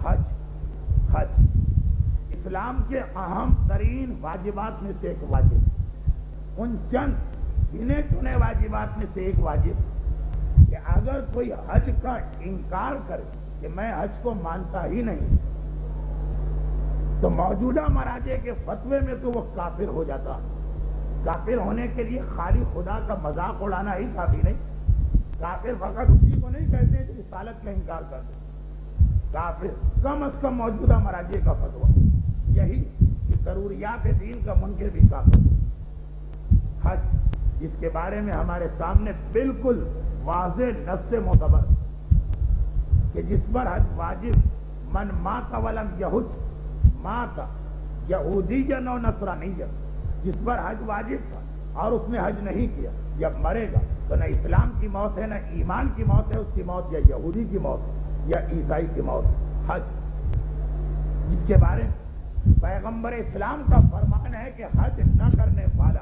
حج اسلام کے اہم ترین واجبات میں سے ایک واجب، ان چند گنے چنے واجبات میں سے ایک واجب کہ اگر کوئی حج کا انکار کرے کہ میں حج کو مانتا ہی نہیں، تو موجودہ مراجع کے فتوے میں تو وہ کافر ہو جاتا۔ کافر ہونے کے لیے خالی خدا کا مذاق اڑانا ہی کافی نہیں، کافر فقط اسی کو نہیں کہتے جو رسالت کا انکار کرتے، کافر کم از کم موجودہ مراجع کا فتویٰ یہی کہ ضروریات دین کا منکر بھی کافر۔ حج جس کے بارے میں ہمارے سامنے بالکل واضح نص معتبر کہ جس پر حج واجب من مات ولم یحج مات یہودیًا و نصرانیًا، جس پر حج واجب تھا اور اس نے حج نہیں کیا، جب مرے گا تو نہ اسلام کی موت ہے نہ ایمان کی موت ہے، اس کی موت یا یہودی کی موت ہے یا عیسائی کی موت ہے۔ حج جس کے بارے میں پیغمبر اسلام کا فرمان ہے کہ حج نہ کرنے والا،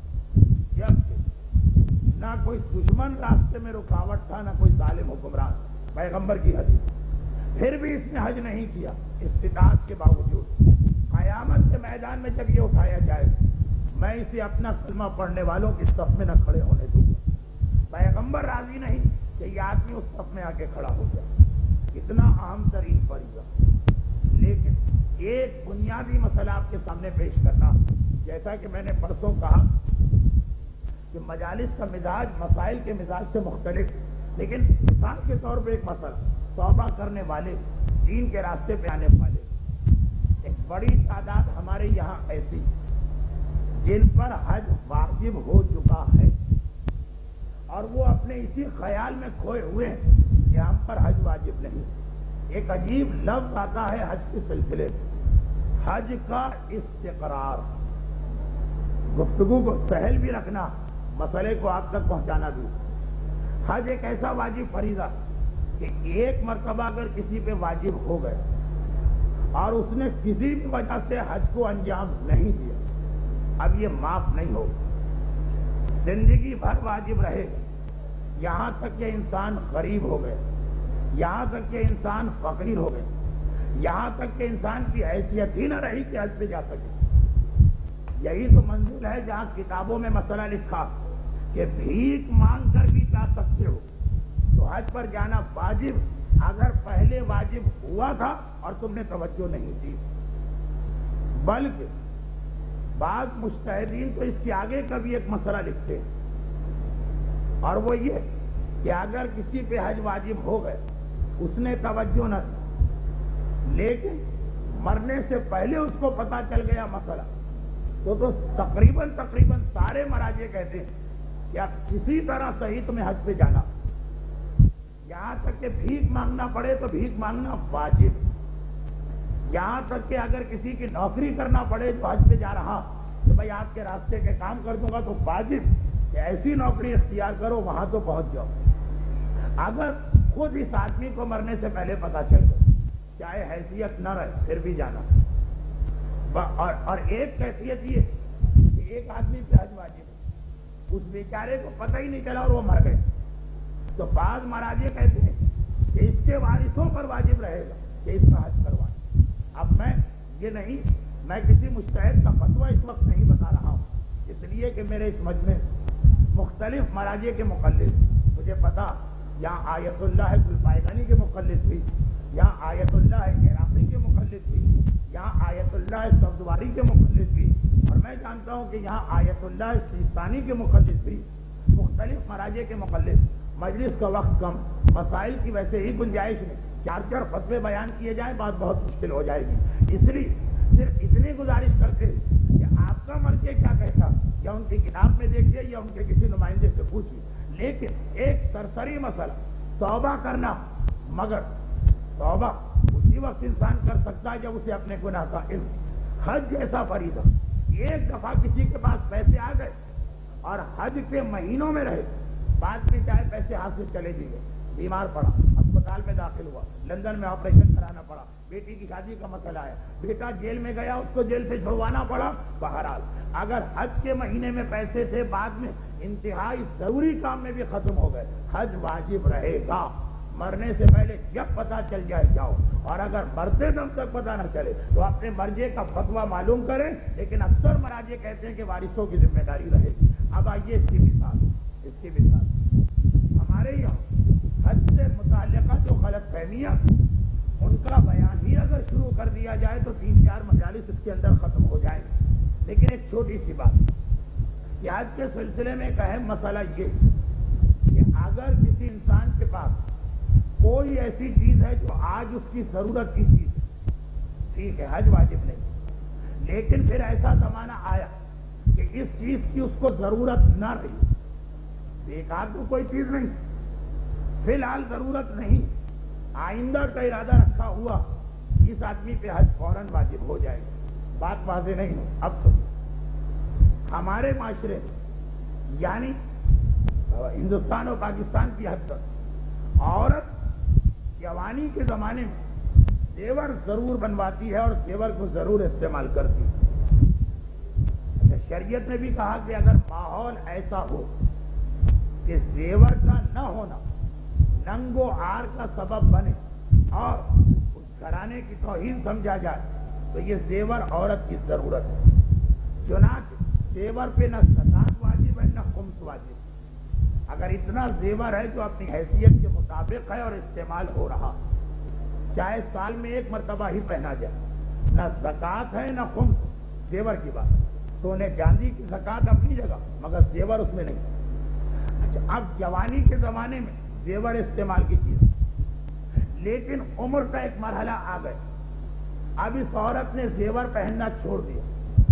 جبکہ نہ کوئی دشمن راستے میں رکاوٹ تھا نہ کوئی ظالم حکمران، پیغمبر کی حدیث، پھر بھی اس نے حج نہیں کیا استطاعت کے باوجود، قیامت کے میدان میں جب یہ اٹھایا جائے میں اسے اپنا کلمہ پڑھنے والوں کی صف میں نہ کھڑے ہونے دوں گا۔ پیغمبر راضی نہیں کہ یہ آدمی اس صف میں آ کے کھڑا ہو جائے، اتنا اہم ترین فریضہ۔ لیکن ایک بنیادی مسئلہ آپ کے سامنے پیش کرنا، جیسا کہ میں نے پرسوں کہا کہ مجالس کا مزاج مسائل کے مزاج سے مختلف، لیکن مثال کے طور پہ ایک مسئلہ، توبہ کرنے والے، دین کے راستے پہ آنے والے، ایک بڑی تعداد ہمارے یہاں ایسی جن پر حج واجب ہو چکا ہے اور وہ اپنے اسی خیال میں کھوئے ہوئے ہیں کہ ہم پر حج واجب نہیں۔ ایک عجیب لفظ آتا ہے حج کے سلسلے میں، حج کا استقرار، گفتگو کو سہل بھی رکھنا، مسئلے کو آپ تک پہنچانا بھی۔ حج ایک ایسا واجب فریضہ کہ ایک مرتبہ اگر کسی پہ واجب ہو گئے اور اس نے کسی بھی وجہ سے حج کو انجام نہیں دیا، اب یہ معاف نہیں ہوگا، زندگی بھر واجب رہے گا، یہاں تک کہ انسان غریب ہو گئے، یہاں تک کہ انسان فقیر ہو گئے، یہاں تک کہ انسان کی حیثیت ہی نہ رہی کہ حج پہ جا سکے۔ یہی تو منزل ہے جہاں کتابوں میں مسئلہ لکھا کہ بھیک مانگ کر بھی جا سکتے ہو، تو حج پر جانا واجب اگر پہلے واجب ہوا تھا اور تم نے توجہ نہیں دی۔ بلکہ بعض مجتہدین تو اس کے آگے کا بھی ایک مسئلہ لکھتے ہیں، اور وہ یہ کہ اگر کسی پہ حج واجب ہو گئے، اس نے توجہ نہ دی، لیکن مرنے سے پہلے اس کو پتا چل گیا مسئلہ، تو تقریباً سارے مراجع کہتے ہیں کہ اب کسی طرح صحیح تمہیں حج پہ جانا، یہاں تک کہ بھیک مانگنا پڑے تو بھیک مانگنا واجب، یہاں تک کہ اگر کسی کی نوکری کرنا پڑے تو حج پہ جا رہا کہ بھائی آپ کے راستے کے کام کر دوں گا، تو واجب کہ ایسی نوکری اختیار کرو وہاں تو پہنچ جاؤ۔ اگر خود اس آدمی کو مرنے سے پہلے پتا چل گیا، چاہے حیثیت نہ رہے پھر بھی جانا۔ اور ایک کیفیت یہ کہ ایک آدمی پہ حج واجب ہے، اس بیچارے کو پتہ ہی نہیں چلا اور وہ مر گئے، تو بعض مراجع کہتے ہیں کہ اس کے وارثوں پر واجب رہے گا کہ اس کا حج کروائے۔ اب میں کسی مجتہد کا فتویٰ اس وقت نہیں بتا رہا ہوں، اس لیے کہ میرے اس مجمع مختلف مراجع کے مقلد، مجھے پتا یہاں آیت اللہ گلپائگانی کے مقلد بھی، یہاں آیت اللہ عراقی کے مقلد بھی، یہاں آیت اللہ سبزواری کے مقلد بھی، اور میں جانتا ہوں کہ یہاں آیت اللہ سیستانی کے مقلد بھی، مختلف مراجع کے مقلد۔ مجلس کا وقت کم، مسائل کی ویسے ہی گنجائش نہیں، چار فتوے بیان کیے جائیں بات بہت مشکل ہو جائے گی، اس لیے صرف اتنی گزارش کرتے ہیں کہ آپ کا مرجع کیا کہتا یا ان کی کتاب میں دیکھیے یا ان کے کسی نمائندے سے پوچھیے، لیکن ایک سرسری مسئلہ توبہ کرنا، مگر توبہ اسی وقت انسان کر سکتا ہے جب اسے اپنے گناہ کا علم۔ حج جیسا فریضہ، ایک دفعہ کسی کے پاس پیسے آ گئے اور حج کے مہینوں میں رہے، بعد میں چاہے پیسے ہاتھ سے چلے بھی گئے، بیمار پڑا، اسپتال میں داخل ہوا، لندن میں آپریشن کرانا پڑا، بیٹی کی شادی کا مسئلہ آیا، بیٹا جیل میں گیا، اس کو جیل سے چھڑوانا پڑا، بہرحال اگر حج کے مہینے میں پیسے تھے، بعد میں انتہائی ضروری کام میں بھی ختم ہو گئے، حج واجب رہے گا، مرنے سے پہلے جب پتا چل جائے جاؤ، اور اگر مرتے دم تک پتا نہ چلے تو اپنے مرجے کا فتویٰ معلوم کریں، لیکن اکثر مراجع کہتے ہیں کہ وارثوں کی ذمہ داری رہے گی۔ اب آئیے اس کی مثال ہمارے یہاں حج سے متعلقہ جو غلط فہمیاں ان کا بیان ہی اگر شروع کر دیا جائے تو 3-4 مجالس اس کے اندر ختم ہو جائیں گے۔ لیکن ایک چھوٹی سی بات کہ آج کے سلسلے میں ایک اہم مسئلہ یہ کہ اگر کسی انسان کے پاس کوئی ایسی چیز ہے جو آج اس کی ضرورت کی چیز ہے، ٹھیک ہے، حج واجب نہیں، لیکن پھر ایسا زمانہ آیا کہ اس چیز کی اس کو ضرورت نہ رہی، بیکار تو کوئی چیز نہیں، فی الحال ضرورت نہیں، آئندہ کا ارادہ رکھا ہوا، اس آدمی پہ حج فوراً واجب ہو جائے گا۔ بات واضح نہیں ہو؟ اب سنو، ہمارے معاشرے یعنی ہندوستان اور پاکستان کی حد تک عورت جوانی کے زمانے میں زیور ضرور بنواتی ہے اور زیور کو ضرور استعمال کرتی ہے۔ شریعت نے بھی کہا کہ اگر ماحول ایسا ہو کہ زیور کا نہ ہونا ننگ و عار کا سبب بنے اور اس گھرانے کی توہین سمجھا جائے تو یہ زیور عورت کی ضرورت ہے۔ چنانچہ زیور پہ نہ زکات واجب ہے نہ خمس واجب۔ اگر اتنا زیور ہے جو اپنی حیثیت کے مطابق ہے اور استعمال ہو رہا، چاہے سال میں 1 مرتبہ ہی پہنا جائے، نہ زکات ہے نہ خمس، زیور کی بات۔ سونے چاندی کی زکات اپنی جگہ مگر زیور اس میں نہیں۔ اچھا، اب جوانی کے زمانے میں زیور استعمال کی چیز، لیکن عمر کا ایک مرحلہ آ گئے، اب اس عورت نے زیور پہننا چھوڑ دیا،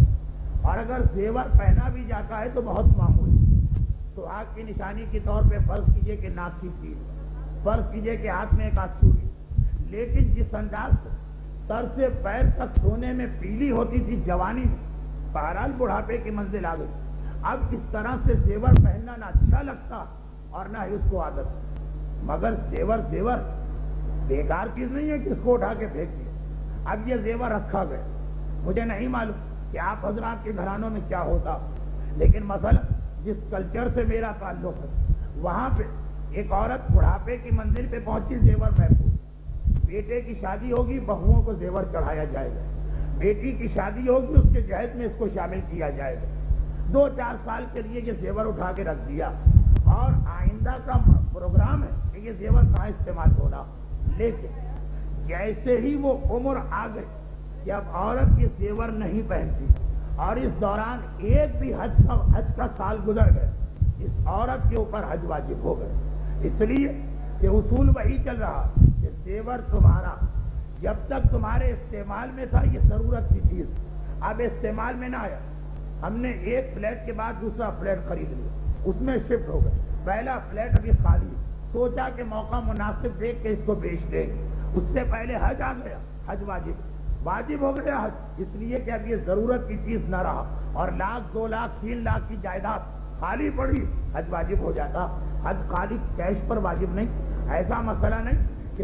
اور اگر زیور پہنا بھی جاتا ہے تو بہت معمولی، تو آگ کی نشانی کے طور پہ فرض کیجئے کہ ناک کی چیز، فرض کیجئے کہ ہاتھ میں ایک آسوری، لیکن جس انداز سے سر سے پیر تک سونے میں پیلی ہوتی تھی جوانی میں، بہرحال بڑھاپے کی منزل آ گئی، اب اس طرح سے زیور پہننا نہ اچھا لگتا اور نہ ہی اس کو عادت۔ مگر زیور بیکار چیز نہیں ہے کہ اس کو اٹھا کے پھینک دیا، اب یہ زیور رکھا گیا۔ مجھے نہیں معلوم کہ آپ حضرات کے گھرانوں میں کیا ہوتا، لیکن مثلا جس کلچر سے میرا تعلق ہے وہاں پہ ایک عورت بڑھاپے کی منزل پہ پہنچی، زیور محفوظ، بیٹے کی شادی ہوگی بہوؤں کو زیور چڑھایا جائے گا، بیٹی کی شادی ہوگی اس کے جہیز میں اس کو شامل کیا جائے گا، 2-4 سال کے لیے یہ زیور اٹھا کے رکھ دیا، اور آئندہ کا پروگرام ہے کہ یہ زیور کہاں استعمال ہونا۔ لیکن جیسے ہی وہ عمر آ گئی کہ اب عورت یہ زیور نہیں پہنتی، اور اس دوران ایک بھی حج کا سال گزر گئے، اس عورت کے اوپر حج واجب ہو گئے، اس لیے کہ اصول وہی چل رہا کہ زیور تمہارا جب تک تمہارے استعمال میں تھا یہ ضرورت کی چیز، اب استعمال میں نہ آیا، ہم نے ایک فلیٹ کے بعد دوسرا فلیٹ خرید لیا، اس میں شفٹ ہو گئے، پہلا فلیٹ ابھی خالی، سوچا کہ موقع مناسب دیکھ کے اس کو بیچ دیں، اس سے پہلے حج آ گیا، حج واجب ہو گیا حج، اس لیے کہ اب یہ ضرورت کی چیز نہ رہا، اور 1 لاکھ 2 لاکھ 3 لاکھ کی جائیداد خالی پڑی، حج واجب ہو جاتا۔ حج خالی کیش پر واجب نہیں، ایسا مسئلہ نہیں کہ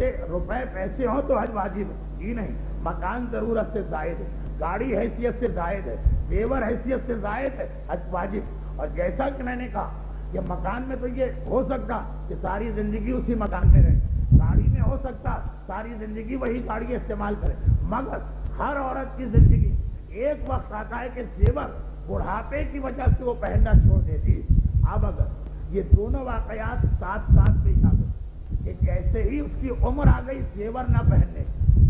پیسے ہوں تو حج واجب ہے، جی نہیں، مکان ضرورت سے زائد ہے، گاڑی حیثیت سے زائد ہے، زیور حیثیت سے زائد ہے، حج واجب۔ اور جیسا کہ میں نے کہا کہ مکان میں تو یہ ہو سکتا کہ ساری زندگی اسی مکان میں رہے، گاڑی میں ہو سکتا ساری زندگی وہی گاڑی استعمال کرے، مگر ہر عورت کی زندگی ایک وقت آتا ہے کہ زیور بڑھاپے کی وجہ سے وہ پہننا چھوڑ دیتی۔ اب اگر یہ دونوں واقعات ساتھ پیش آ گئے کہ جیسے ہی اس کی عمر آ گئی زیور نہ پہننے،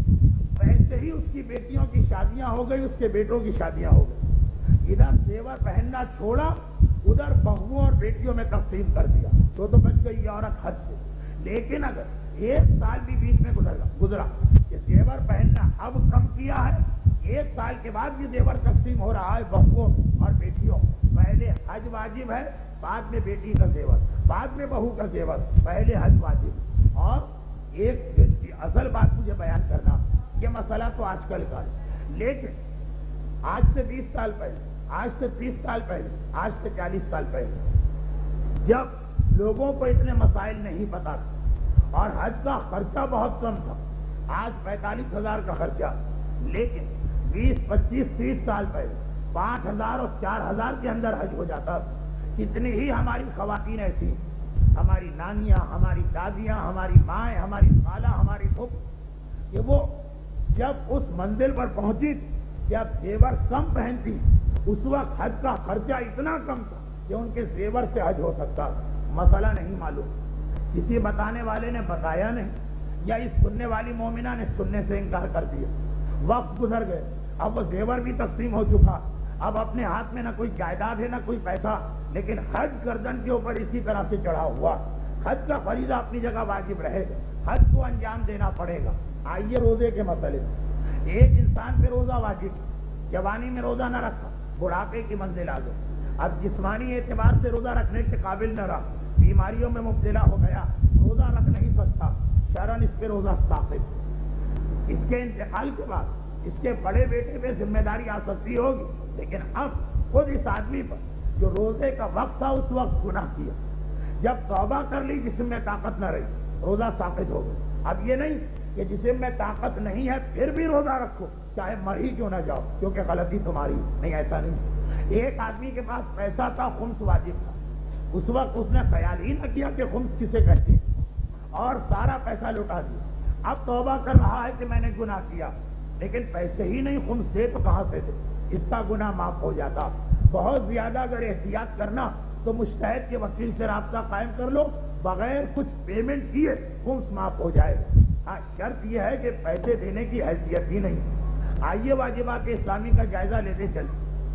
ویسے ہی اس کی بیٹیوں کی شادیاں ہو گئی، اس کے بیٹوں کی شادیاں ہو گئی، ادھر زیور پہننا چھوڑا، ادھر بہوؤں اور بیٹیوں میں تقسیم کر دیا، تو بچ گئی یہ عورت حج سے۔ لیکن اگر 1 سال بھی بیچ میں گزرا کہ زیور پہننا اب کم کیا ہے، 1 سال کے بعد بھی زیور تقسیم ہو رہا ہے بہوؤں اور بیٹیوں، پہلے حج واجب ہے، بعد میں بیٹی کا زیور، بعد میں بہو کا زیور، پہلے حج واجب۔ اور ایک اصل بات مجھے بیان کرنا، یہ مسئلہ تو آج کل کا ہے، لیکن آج سے 20 سال پہلے، آج سے 30 سال پہلے، آج سے 40 سال پہلے، جب لوگوں کو اتنے مسائل نہیں پتا تھے اور حج کا خرچہ بہت کم تھا، آج 45,000 کا خرچہ، لیکن 20 25 30 سال پہلے 5,000 اور 4,000 کے اندر حج ہو جاتا۔ کتنی ہی ہماری خواتین ایسی، ہماری نانیاں، ہماری دادیاں، ہماری مائیں، ہماری خالہ، ہماری پھوپھ، کہ وہ جب اس منزل پر پہنچی کہ اب زیور کم پہنتی، اس وقت حج کا خرچہ اتنا کم تھا کہ ان کے زیور سے حج ہو سکتا، مسئلہ نہیں معلوم، کسی بتانے والے نے بتایا نہیں، یا اس سننے والی مومنہ نے سننے سے انکار کر دیا۔ وقت گزر گئے، اب وہ زیور بھی تقسیم ہو چکا، اب اپنے ہاتھ میں نہ کوئی جائیداد ہے نہ کوئی پیسہ، لیکن حج گردن کے اوپر اسی طرح سے چڑھا ہوا۔ حج کا فریضہ اپنی جگہ واجب رہے گا، حج کو انجام دینا پڑے گا۔ آئیے روزے کے مسئلے، ایک انسان پہ روزہ واجب، جوانی میں روزہ نہ رکھا، بڑھاپے کی منزل آ گئی، اب جسمانی اعتبار سے روزہ رکھنے کے قابل نہ رہا، بیماریوں میں مبتلا ہو گیا، روزہ رکھ نہیں سکتا، شرعاً اس پہ روزہ ثابت۔ اس کے انتقال کے بعد اس کے بڑے بیٹے پہ ذمہ داری آ سکتی ہوگی، لیکن اب خود اس آدمی پر جو روزے کا وقت تھا اس وقت گناہ کیا، جب توبہ کر لی جسم میں طاقت نہ رہی، روزہ ثابت ہو گیا۔ اب یہ نہیں کہ جسم میں طاقت نہیں ہے پھر بھی روزہ رکھو چاہے مر ہی کیوں نہ جاؤ، کیونکہ غلطی تمہاری نہیں، ایسا نہیں۔ ایک آدمی کے پاس پیسہ تھا، خمس واجب تھا، اس وقت اس نے خیال ہی نہ کیا کہ خمس کسے کہتے ہیں، اور سارا پیسہ لوٹا دیا۔ اب توبہ کر رہا ہے کہ میں نے گناہ کیا، لیکن پیسے ہی نہیں، خمس دے تو کہاں سے دے، اس کا گناہ معاف ہو جاتا۔ بہت زیادہ اگر احتیاط کرنا تو مجتہد کے وکیل سے رابطہ قائم کر لو، بغیر کچھ پیمنٹ کیے خمس معاف ہو جائے گا۔ ہاں شرط یہ ہے کہ پیسے دینے کی حیثیت ہی نہیں۔ آئیے واجبات اسلامی کا جائزہ لیتے چلیں،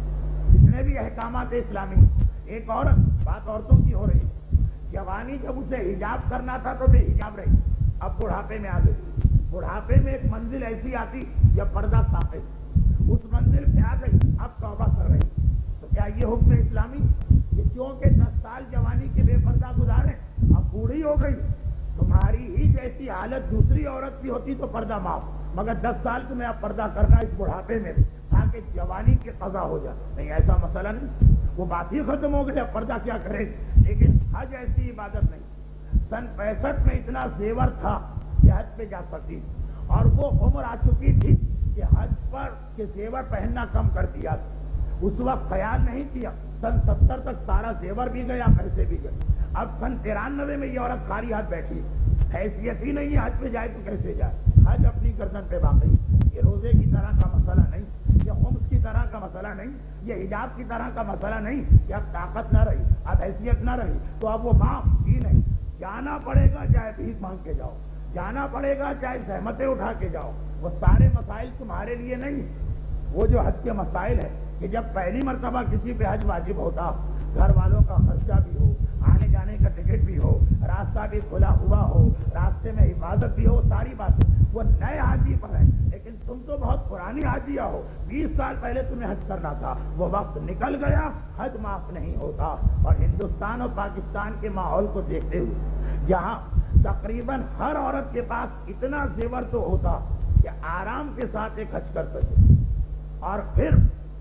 جتنے بھی احکامات اسلامی۔ ایک عورت، بات عورتوں کی ہو رہی، جوانی جب اسے حجاب کرنا تھا تو بے حجاب رہی، اب بڑھاپے میں آ گئی، بڑھاپے میں ایک منزل ایسی آتی جب پردہ ثابت، اس منزل پہ آ گئی، اب توبہ کر رہی، تو کیا یہ حکم اسلامی کہ کیونکہ 10 سال جوانی کے بے پردہ گزارے، اب بوڑھی ہو گئی، تمہاری ہی جیسی حالت دوسری عورت کی ہوتی تو پردہ معاف، مگر 10 سال تمہیں اب پردہ کرنا اس بڑھاپے میں بھی، تاکہ جوانی کی قضا ہو جائے؟ نہیں، ایسا مسئلہ نہیں، وہ بات ہی ختم ہو گئی، اب پردہ کیا کرے؟ لیکن حج ایسی عبادت نہیں، سن 65 میں اتنا زیور تھا کہ حج پہ جا سکتی، اور وہ عمر آ چکی تھی کہ حج پر کے زیور پہننا کم کر دیا، اس وقت خیال نہیں کیا، سن 70 تک سارا زیور بھی گیا، پیسے بھی گئے، اب سن 93 میں یہ عورت خالی ہاتھ بیٹھی، حیثیت ہی نہیں ہے، حج پہ جائے تو کیسے جائے؟ حج اپنی گردن پہ باقی، یہ روزے کی طرح کا مسئلہ نہیں، یہ خمس کی طرح کا مسئلہ نہیں، یہ حجاب کی طرح کا مسئلہ نہیں کہ اب طاقت نہ رہی، اب حیثیت نہ رہی تو اب وہ معاف ہی نہیں، جانا پڑے گا چاہے بھیک مانگ کے جاؤ، جانا پڑے گا چاہے زحمتیں اٹھا کے جاؤ، وہ سارے مسائل تمہارے لیے نہیں۔ وہ جو حج کے مسائل ہے کہ جب پہلی مرتبہ کسی پہ حج واجب ہوتا، گھر والوں کا خرچہ بھی ہو، آنے جانے کا ٹکٹ بھی ہو، راستہ بھی کھلا ہوا ہو، راستے میں حفاظت بھی ہو، ساری باتیں وہ نئے حاجی پر ہے، لیکن تم تو بہت پرانی حاجیہ ہو، 20 سال پہلے تمہیں حج کرنا تھا، وہ وقت نکل گیا، حج معاف نہیں ہوتا۔ اور ہندوستان اور پاکستان کے ماحول کو دیکھتے ہوئے، جہاں تقریباً ہر عورت کے پاس اتنا زیور تو ہوتا کہ آرام کے ساتھ ایک حج کر سکے، اور پھر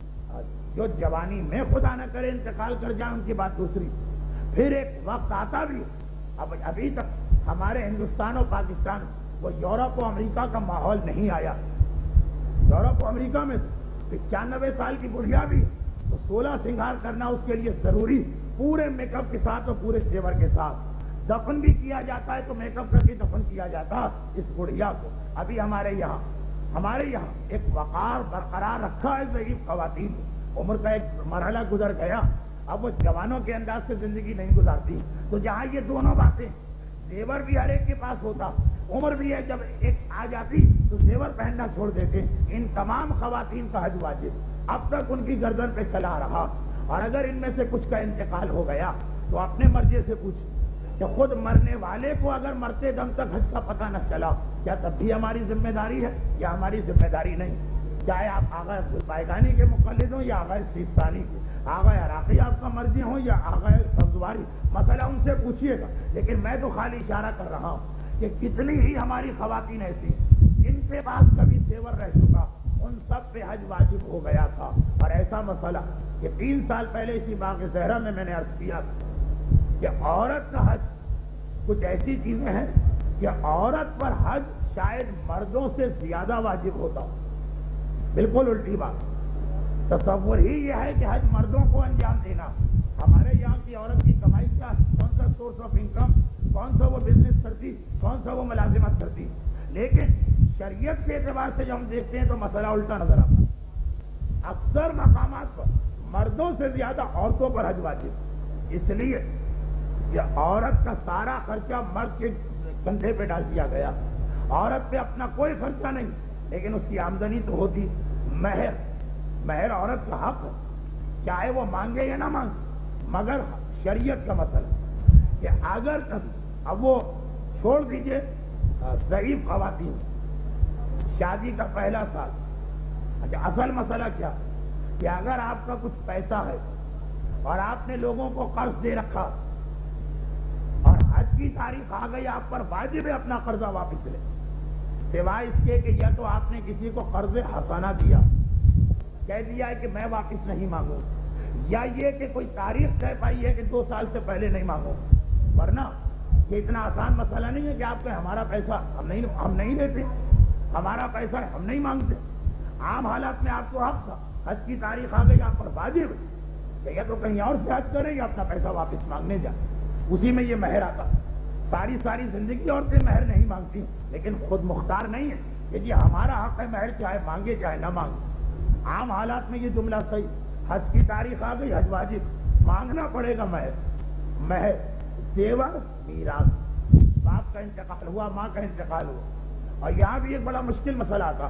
جو جوانی میں خدا نہ کرے انتقال کر جائے ان کی بات دوسری، پھر ایک وقت آتا بھی، اب ابھی تک ہمارے ہندوستان اور پاکستان وہ یورپ و امریکہ کا ماحول نہیں آیا۔ یورپ و امریکہ میں 95 سال کی بڑھیا بھی تو 16 سنگار کرنا اس کے لیے ضروری، پورے میک اپ کے ساتھ اور پورے زیور کے ساتھ، دفن بھی کیا جاتا ہے تو میک اپ کر کے دفن کیا جاتا اس بڑھیا کو۔ ابھی ہمارے یہاں ایک وقار برقرار رکھا ہے ضعیف خواتین، عمر کا ایک مرحلہ گزر گیا، اب وہ جوانوں کے انداز سے زندگی نہیں گزارتی، تو جہاں یہ دونوں باتیں، زیور بھی ہر ایک کے پاس ہوتا، عمر بھی ہے، جب ایک آ جاتی تو زیور پہننا چھوڑ دیتے، ان تمام خواتین کا حج واجب اب تک ان کی گردن پہ چلا رہا، اور اگر ان میں سے کچھ کا انتقال ہو گیا تو اپنے مرضی سے پوچھ کہ خود مرنے والے کو اگر مرتے دم تک حج کا پتہ نہ چلا، کیا تب بھی ہماری ذمہ داری ہے یا ہماری ذمہ داری نہیں؟ چاہے آپ آغا بائیگانی کے مقلد ہوں یا آغا سیستانی کے، آغا عراقی آپ کا مرضی ہوں یا آغا سبزواری، مسئلہ ان سے پوچھیے گا، لیکن میں تو خالی اشارہ کر رہا ہوں کہ کتنی ہی ہماری خواتین ایسی جن کے پاس کبھی زیور رہ چکا، ان سب پہ حج واجب ہو گیا تھا۔ اور ایسا مسئلہ کہ 3 سال پہلے اسی باغ زہرا میں نے عرض کیا کہ عورت کا حج کچھ ایسی چیزیں ہیں کہ عورت پر حج شاید مردوں سے زیادہ واجب ہوتا ہو، بالکل الٹی بات۔ تصور ہی یہ ہے کہ حج مردوں کو انجام دینا، ہمارے یہاں کی عورت کی کمائی کیا، کون سا سورس آف انکم، کون سا وہ بزنس کرتی, کون سا وہ ملازمت کرتی. لیکن شریعت کے اعتبار سے جب ہم دیکھتے ہیں تو مسئلہ الٹا نظر آتا ہے. اکثر مقامات پر مردوں سے زیادہ عورتوں پر حج واجب, اس لیے کہ عورت کا سارا خرچہ مرد کے کندھے پہ ڈال دیا گیا. عورت پہ اپنا کوئی خرچہ نہیں, لیکن اس کی آمدنی تو ہوتی. مہر عورت کا حق ہے, چاہے وہ مانگے یا نہ مانگے. مگر شریعت کا مسئلہ کہ اگر کبھی, اب وہ چھوڑ دیجئے ضعیف خواتین, شادی کا پہلا سال. اچھا, اصل مسئلہ کیا کہ اگر آپ کا کچھ پیسہ ہے اور آپ نے لوگوں کو قرض دے رکھا اور حج کی تاریخ آ گئی, آپ پر واجب ہے اپنا قرضہ واپس لے, سوائے اس کے کہ یا تو آپ نے کسی کو قرض حسانہ دیا, کہہ دیا ہے کہ میں واپس نہیں مانگوں, یا یہ کہ کوئی تاریخ طے پائی ہے کہ 2 سال سے پہلے نہیں مانگو. ورنہ یہ اتنا آسان مسئلہ نہیں ہے کہ آپ کہیں ہمارا پیسہ ہم نہیں دیتے, ہمارا پیسہ ہم نہیں مانگتے. عام حالات میں آپ کو حق تھا, حج کی تاریخ آ گئی, آپ پر واجب ہے یا تو کہیں اور سے حج کریں یا اپنا پیسہ واپس مانگنے جائیں. اسی میں یہ مہر آتا. ساری زندگی عورتیں مہر نہیں مانگتی, لیکن خود مختار نہیں ہے کہ جی ہمارا حق ہے مہر, چاہے مانگے چاہے نہ مانگے. عام حالات میں یہ جملہ صحیح, حج کی تاریخ آ گئی, حج واجب, مانگنا پڑے گا مہر, زیور, میراث. باپ کا انتقال ہوا, ماں کا انتقال ہوا. اور یہاں بھی ایک بڑا مشکل مسئلہ آتا.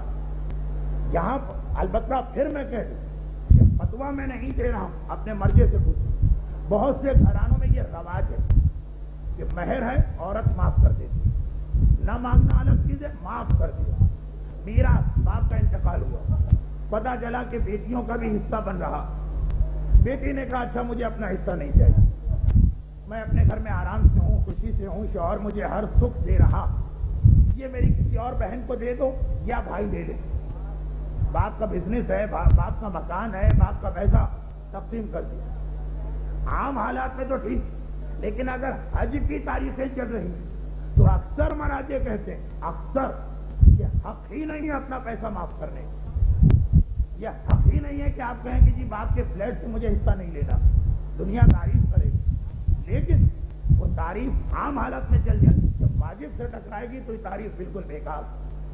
یہاں البتہ پھر میں کہہ دوں کہ فتوا میں نہیں دے رہا ہوں, اپنے مرضی سے پوچھوں. بہت سے گھرانوں میں یہ رواج ہے کہ مہر ہے, عورت معاف کر دیتی, نہ مانگنا الگ چیز ہے, معاف کر دیا. میراث, باپ کا انتقال ہوا, پتہ چلا کہ بیٹیوں کا بھی حصہ بن رہا. بیٹی نے کہا اچھا مجھے اپنا حصہ نہیں چاہیے, میں اپنے گھر میں آرام سے ہوں, خوشی سے ہوں, شوہر مجھے ہر سکھ دے رہا, یہ میری کسی اور بہن کو دے دو یا بھائی دے دے. باپ کا بزنس ہے, باپ کا مکان ہے, باپ کا پیسہ, تقسیم کر دیا. عام حالات میں تو ٹھیک, لیکن اگر حج کی تاریخیں چل رہی ہیں تو اکثر مراجع کہتے ہیں, اکثر, یہ حق ہی نہیں ہے اپنا پیسہ معاف کرنے کا. یہ حق ہی نہیں ہے کہ آپ کہیں کہ جی باپ کے فلیٹ سے مجھے حصہ نہیں لینا. دنیا تعریف کرے گی, لیکن وہ تعریف عام حالت میں چل جائے, جب واجب سے ٹکرائے گی تو یہ تعریف بالکل بیکار.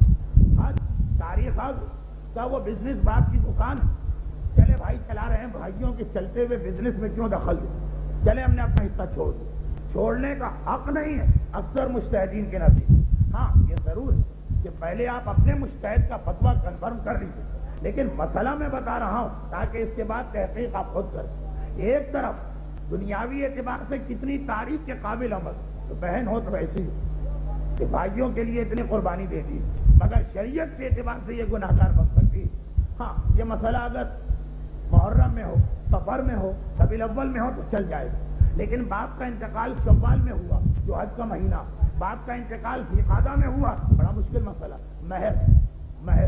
آج تاریخ کا وہ بزنس باپ کی دکان, چلے بھائی چلا رہے ہیں, بھائیوں کے چلتے ہوئے بزنس میں کیوں دخل دیں, چلے ہم نے اپنا حصہ چھوڑ دیا. چھوڑنے کا حق نہیں ہے اکثر مجتہدین کے نزدیک. ہاں یہ ضرور ہے کہ پہلے آپ اپنے مجتہد کا فتویٰ کنفرم کر لیجیے, لیکن مسئلہ میں بتا رہا ہوں تاکہ اس کے بعد تحقیق آپ خود کریں. ایک طرف دنیاوی اعتبار سے کتنی تعریف کے قابل عمل, تو بہن ہو تو ایسی ہو کہ بھائیوں کے لیے اتنی قربانی دے دی, مگر شریعت کے اعتبار سے یہ گناہگار بن سکتی. ہاں یہ مسئلہ اگر محرم میں ہو, سفر میں ہو, ربیع الاول میں ہو تو چل جائے گا, لیکن باپ کا انتقال شوال میں ہوا جو حج کا مہینہ, باپ کا انتقال ذوالقعدہ میں ہوا, بڑا مشکل مسئلہ. مہر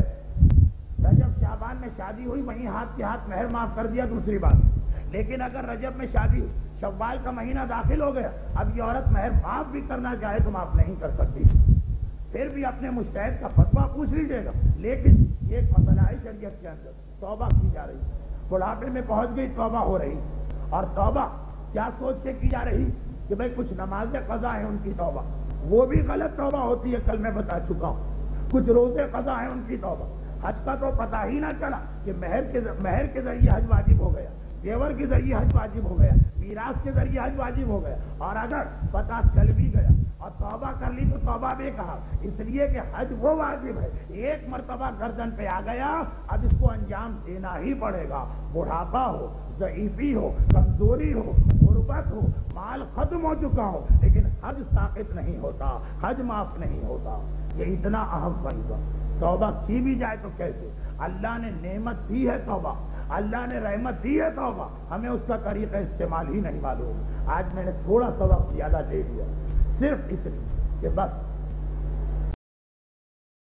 رجب شعبان میں شادی ہوئی, وہیں ہاتھ کے ہاتھ مہر معاف کر دیا, دوسری بات. لیکن اگر رجب میں شادی ہوئی, شوال کا مہینہ داخل ہو گیا, اب یہ عورت مہر معاف بھی کرنا چاہے تو معاف نہیں کر سکتی. پھر بھی اپنے مجتہد کا فتویٰ پوچھ لیجیے گا. لیکن ایک مسئلہ ہے شریعت کے اندر, توبہ کی جا رہی, بڑھاپے میں پہنچ گئی, توبہ ہو رہی, اور توبہ کیا سوچ کے کی جا رہی کہ بھئی کچھ نمازیں قضا ہیں ان کی توبہ, وہ بھی غلط توبہ ہوتی ہے, کل میں بتا چکا ہوں. کچھ روزے قضا ہیں ان کی توبہ. حج کا تو پتہ ہی نہ چلا کہ مہر کے ذریعے حج واجب ہو گیا, زیور کے ذریعے حج واجب ہو گیا, میراث کے ذریعے حج واجب ہو گیا, اور اگر پتہ چل بھی گیا اور توبہ کر لی تو توبہ بے کہا, اس لیے کہ حج وہ واجب ہے, ایک مرتبہ گردن پہ آ گیا, اب اس کو انجام دینا ہی پڑے گا. بڑھاپا ہو, ضعیفی ہو, کمزوری ہو, غربت ہو, مال ختم ہو چکا ہو, لیکن حج ساقط نہیں ہوتا, حج معاف نہیں ہوتا. یہ اتنا اہم فریضہ. توبہ کی بھی جائے تو کیسے؟ اللہ نے نعمت دی ہے توبہ, اللہ نے رحمت دی ہے توبہ, ہمیں اس کا طریقہ استعمال ہی نہیں معلوم. آج میں نے تھوڑا سا وقت زیادہ دے دیا, صرف اس لیے کہ بس